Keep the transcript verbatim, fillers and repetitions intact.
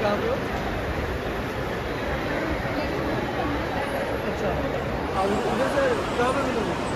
कहाँ पे हो? अच्छा, अब उधर से कहाँ पे मिलोगे?